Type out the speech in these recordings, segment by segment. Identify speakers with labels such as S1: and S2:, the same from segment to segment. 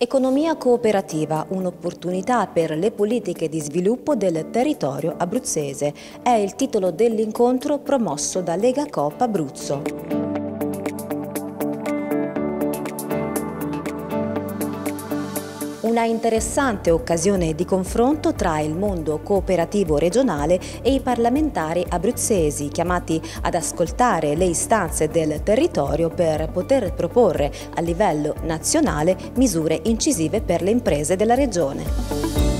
S1: Economia cooperativa, un'opportunità per le politiche di sviluppo del territorio abruzzese, è il titolo dell'incontro promosso da Lega Coop Abruzzo. Una interessante occasione di confronto tra il mondo cooperativo regionale e i parlamentari abruzzesi, chiamati ad ascoltare le istanze del territorio per poter proporre a livello nazionale misure incisive per le imprese della regione.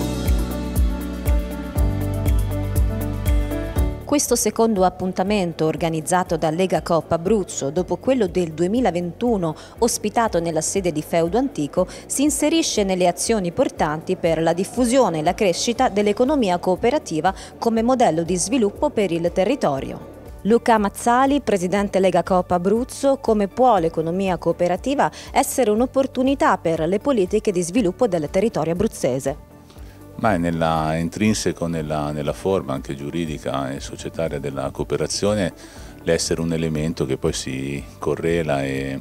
S1: Questo secondo appuntamento organizzato da Lega Coop Abruzzo, dopo quello del 2021 ospitato nella sede di Feudo Antico, si inserisce nelle azioni portanti per la diffusione e la crescita dell'economia cooperativa come modello di sviluppo per il territorio. Luca Mazzali, presidente Lega Coop Abruzzo: come può l'economia cooperativa essere un'opportunità per le politiche di sviluppo del territorio abruzzese?
S2: Ma è intrinseco nella forma anche giuridica e societaria della cooperazione l'essere un elemento che poi si correla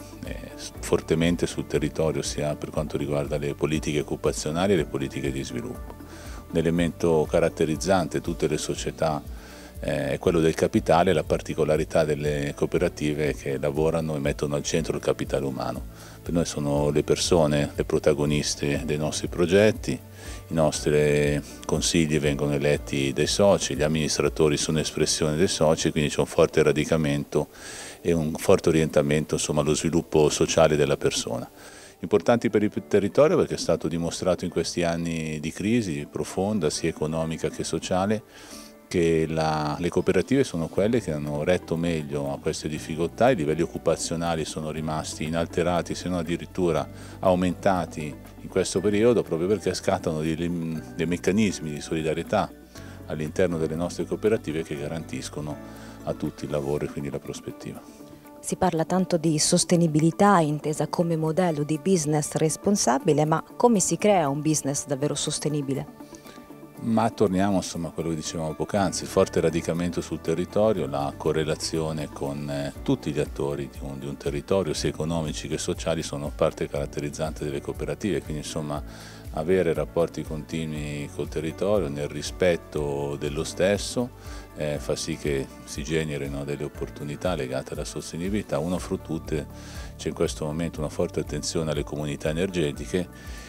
S2: fortemente sul territorio, sia per quanto riguarda le politiche occupazionali e le politiche di sviluppo. Un elemento caratterizzante tutte le società è quello del capitale, la particolarità delle cooperative che lavorano e mettono al centro il capitale umano. Per noi sono le persone le protagoniste dei nostri progetti, i nostri consigli vengono eletti dai soci, gli amministratori sono espressione dei soci, quindi c'è un forte radicamento e un forte orientamento allo sviluppo sociale della persona. Importanti per il territorio perché è stato dimostrato in questi anni di crisi profonda, sia economica che sociale, che le cooperative sono quelle che hanno retto meglio a queste difficoltà. I livelli occupazionali sono rimasti inalterati, se non addirittura aumentati in questo periodo, proprio perché scattano dei meccanismi di solidarietà all'interno delle nostre cooperative che garantiscono a tutti il lavoro e quindi la prospettiva.
S1: Si parla tanto di sostenibilità intesa come modello di business responsabile, ma come si crea un business davvero sostenibile?
S2: Ma torniamo a quello che dicevamo poc'anzi, il forte radicamento sul territorio, la correlazione con tutti gli attori di un territorio, sia economici che sociali, sono parte caratterizzante delle cooperative, quindi avere rapporti continui col territorio nel rispetto dello stesso fa sì che si generino delle opportunità legate alla sostenibilità. Una fra tutte c'è in questo momento una forte attenzione alle comunità energetiche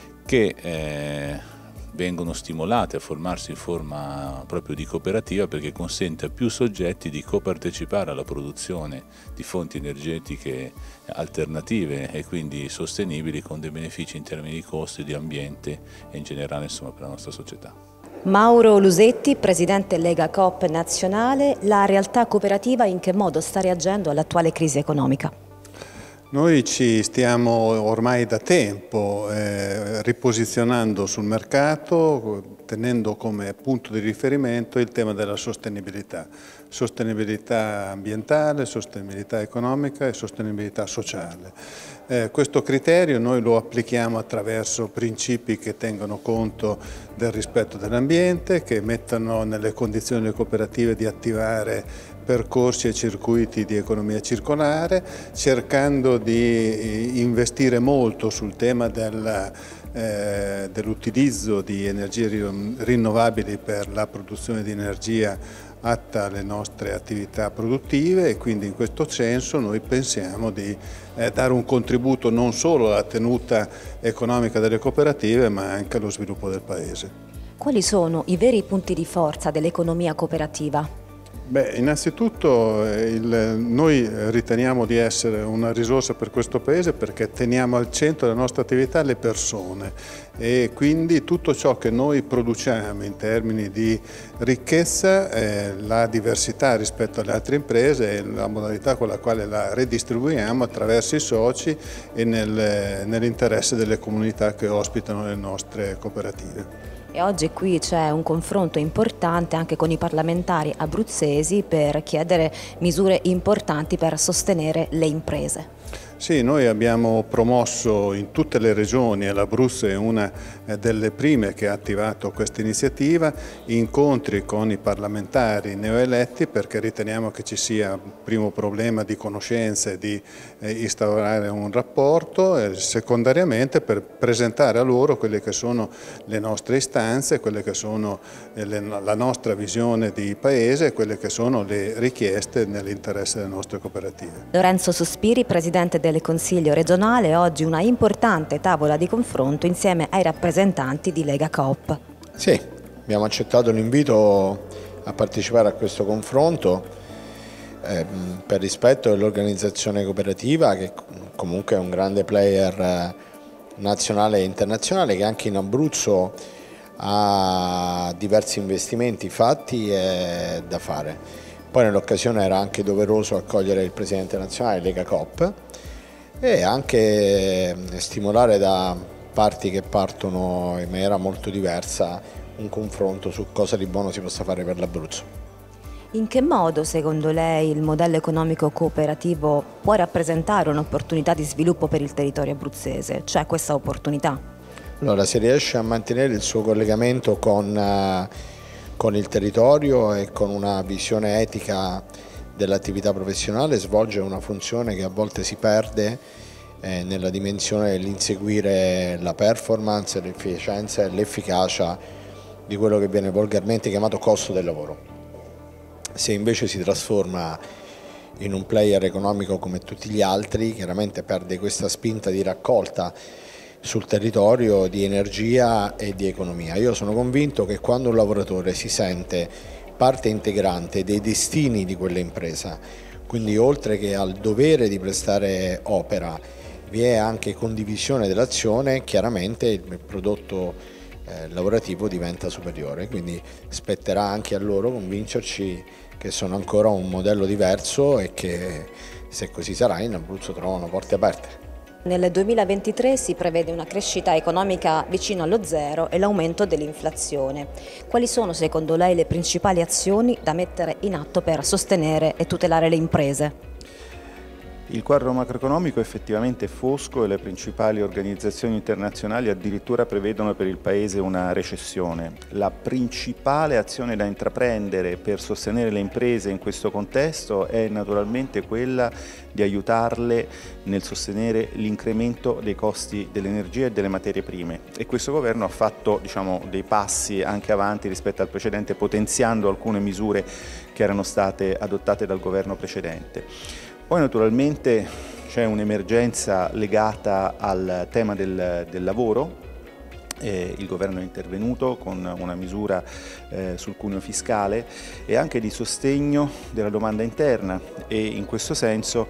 S2: che vengono stimolate a formarsi in forma proprio di cooperativa, perché consente a più soggetti di copartecipare alla produzione di fonti energetiche alternative e quindi sostenibili, con dei benefici in termini di costi, di ambiente e in generale per la nostra società.
S1: Mauro Lusetti, presidente Lega Coop Nazionale: la realtà cooperativa in che modo sta reagendo all'attuale crisi economica?
S3: Noi ci stiamo ormai da tempo riposizionando sul mercato, tenendo come punto di riferimento il tema della sostenibilità ambientale, sostenibilità economica e sostenibilità sociale. Questo criterio noi lo applichiamo attraverso principi che tengono conto del rispetto dell'ambiente, che mettano nelle condizioni le cooperative di attivare percorsi e circuiti di economia circolare, cercando di investire molto sul tema dell'utilizzo di energie rinnovabili per la produzione di energia atta alle nostre attività produttive, e quindi in questo senso noi pensiamo di dare un contributo non solo alla tenuta economica delle cooperative ma anche allo sviluppo del Paese.
S1: Quali sono i veri punti di forza dell'economia cooperativa?
S3: Innanzitutto noi riteniamo di essere una risorsa per questo Paese perché teniamo al centro della nostra attività le persone, e quindi tutto ciò che noi produciamo in termini di ricchezza, la diversità rispetto alle altre imprese e la modalità con la quale la redistribuiamo attraverso i soci e nell'interesse delle comunità che ospitano le nostre cooperative.
S1: E oggi qui c'è un confronto importante anche con i parlamentari abruzzesi per chiedere misure importanti per sostenere le imprese.
S3: Sì, noi abbiamo promosso in tutte le regioni, e l'Abruzzo è una delle prime che ha attivato questa iniziativa, incontri con i parlamentari neoeletti perché riteniamo che ci sia un primo problema di conoscenze, di instaurare un rapporto e secondariamente per presentare a loro quelle che sono le nostre istanze, quelle che sono la nostra visione di paese e quelle che sono le richieste nell'interesse delle nostre cooperative.
S1: Lorenzo Sospiri, presidente del Consiglio regionale, oggi una importante tavola di confronto insieme ai rappresentanti di Lega Coop.
S4: Sì, abbiamo accettato l'invito a partecipare a questo confronto per rispetto dell'organizzazione cooperativa, che comunque è un grande player nazionale e internazionale, che anche in Abruzzo ha diversi investimenti fatti e da fare. Poi nell'occasione era anche doveroso accogliere il presidente nazionale Lega Coop e anche stimolare da parti che partono in maniera molto diversa un confronto su cosa di buono si possa fare per l'Abruzzo.
S1: In che modo, secondo lei, il modello economico cooperativo può rappresentare un'opportunità di sviluppo per il territorio abruzzese? C'è questa opportunità?
S4: Allora, se riesce a mantenere il suo collegamento con il territorio e con una visione etica dell'attività professionale, svolge una funzione che a volte si perde nella dimensione dell'inseguire la performance, l'efficienza e l'efficacia di quello che viene volgarmente chiamato costo del lavoro. Se invece si trasforma in un player economico come tutti gli altri, chiaramente perde questa spinta di raccolta sul territorio di energia e di economia. Io sono convinto che quando un lavoratore si sente parte integrante dei destini di quell'impresa, quindi oltre che al dovere di prestare opera, vi è anche condivisione dell'azione, chiaramente il prodotto lavorativo diventa superiore, quindi spetterà anche a loro convincerci che sono ancora un modello diverso e che, se così sarà, in Abruzzo trovano porte aperte.
S1: Nel 2023 si prevede una crescita economica vicino allo zero e l'aumento dell'inflazione. Quali sono secondo lei le principali azioni da mettere in atto per sostenere e tutelare le imprese?
S5: Il quadro macroeconomico effettivamente è fosco e le principali organizzazioni internazionali addirittura prevedono per il Paese una recessione. La principale azione da intraprendere per sostenere le imprese in questo contesto è naturalmente quella di aiutarle nel sostenere l'incremento dei costi dell'energia e delle materie prime. E questo governo ha fatto dei passi anche avanti rispetto al precedente, potenziando alcune misure che erano state adottate dal governo precedente. Poi naturalmente c'è un'emergenza legata al tema del lavoro. Il governo è intervenuto con una misura sul cuneo fiscale e anche di sostegno della domanda interna, e in questo senso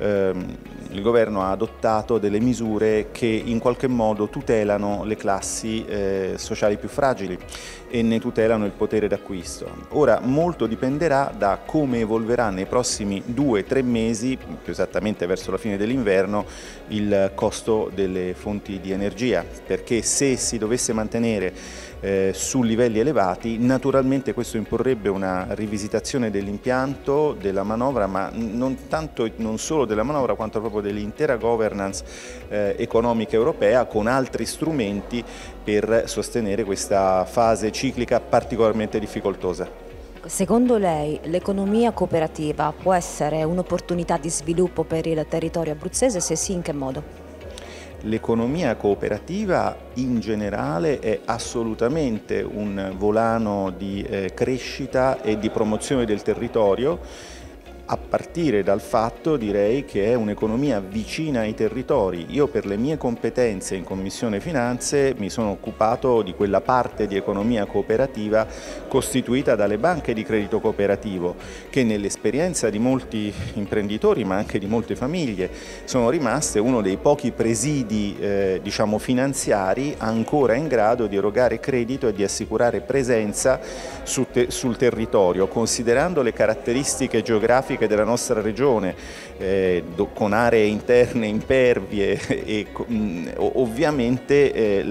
S5: il governo ha adottato delle misure che in qualche modo tutelano le classi sociali più fragili e ne tutelano il potere d'acquisto. Ora molto dipenderà da come evolverà nei prossimi 2-3 mesi, più esattamente verso la fine dell'inverno, il costo delle fonti di energia, perché se si dovesse mantenere su livelli elevati, naturalmente questo imporrebbe una rivisitazione dell'impianto, della manovra, ma non solo della manovra quanto proprio dell'intera governance economica europea, con altri strumenti per sostenere questa fase ciclica particolarmente difficoltosa.
S1: Secondo lei l'economia cooperativa può essere un'opportunità di sviluppo per il territorio abruzzese? Se sì, in che modo?
S5: L'economia cooperativa in generale è assolutamente un volano di crescita e di promozione del territorio, a partire dal fatto, direi, che è un'economia vicina ai territori. Io per le mie competenze in Commissione Finanze mi sono occupato di quella parte di economia cooperativa costituita dalle banche di credito cooperativo, che nell'esperienza di molti imprenditori ma anche di molte famiglie sono rimaste uno dei pochi presidi finanziari ancora in grado di erogare credito e di assicurare presenza sul territorio, considerando le caratteristiche geografiche della nostra regione, con aree interne impervie e ovviamente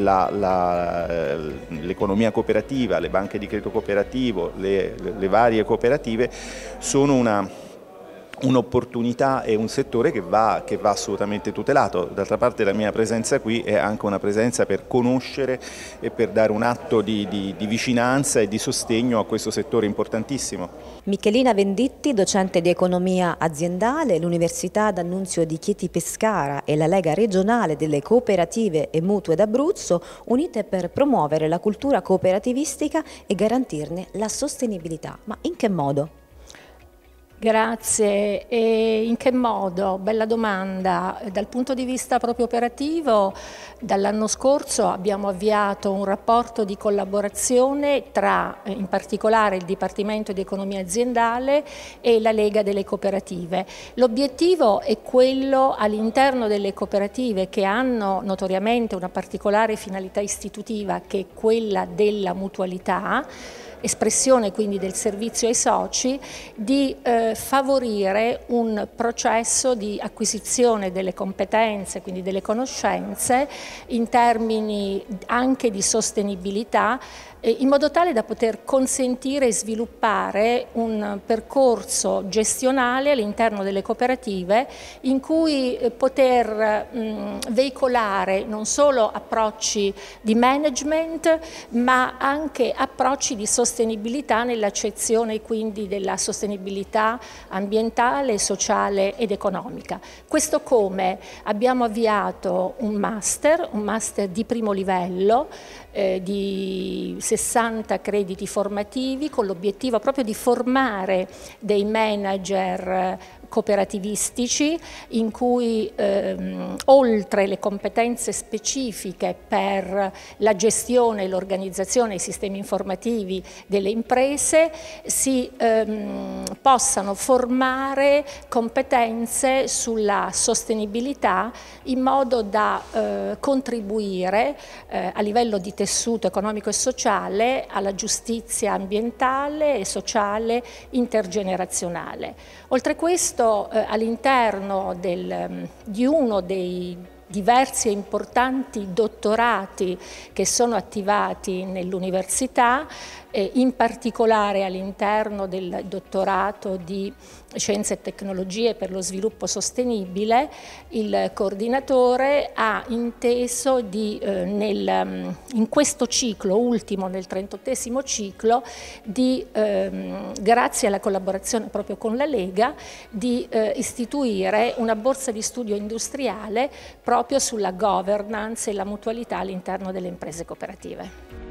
S5: l'economia cooperativa, le banche di credito cooperativo, le varie cooperative sono un'opportunità e un settore che va assolutamente tutelato. D'altra parte la mia presenza qui è anche una presenza per conoscere e per dare un atto di vicinanza e di sostegno a questo settore importantissimo.
S1: Michelina Venditti, docente di economia aziendale, l'Università D'Annunzio di Chieti Pescara e la Lega regionale delle cooperative e mutue d'Abruzzo, unite per promuovere la cultura cooperativistica e garantirne la sostenibilità. Ma in che modo?
S6: Grazie. E in che modo? Bella domanda. Dal punto di vista proprio operativo, dall'anno scorso abbiamo avviato un rapporto di collaborazione tra in particolare il Dipartimento di Economia Aziendale e la Lega delle Cooperative. L'obiettivo è quello all'interno delle cooperative che hanno notoriamente una particolare finalità istitutiva che è quella della mutualità, espressione quindi del servizio ai soci, di favorire un processo di acquisizione delle competenze, quindi delle conoscenze, in termini anche di sostenibilità, in modo tale da poter consentire e sviluppare un percorso gestionale all'interno delle cooperative in cui poter veicolare non solo approcci di management ma anche approcci di sostenibilità nell'accezione quindi della sostenibilità ambientale, sociale ed economica. Questo come? Abbiamo avviato un master di primo livello di 60 crediti formativi con l'obiettivo proprio di formare dei manager cooperativistici in cui oltre le competenze specifiche per la gestione, l'organizzazione e i sistemi informativi delle imprese si possano formare competenze sulla sostenibilità in modo da contribuire a livello di tessuto economico e sociale alla giustizia ambientale e sociale intergenerazionale. Oltre a questo, all'interno di uno dei diversi e importanti dottorati che sono attivati nell'università, in particolare all'interno del dottorato di Scienze e Tecnologie per lo Sviluppo Sostenibile, il coordinatore ha inteso in questo ciclo ultimo, nel 38° ciclo, grazie alla collaborazione proprio con la Lega, di istituire una borsa di studio industriale proprio sulla governance e la mutualità all'interno delle imprese cooperative.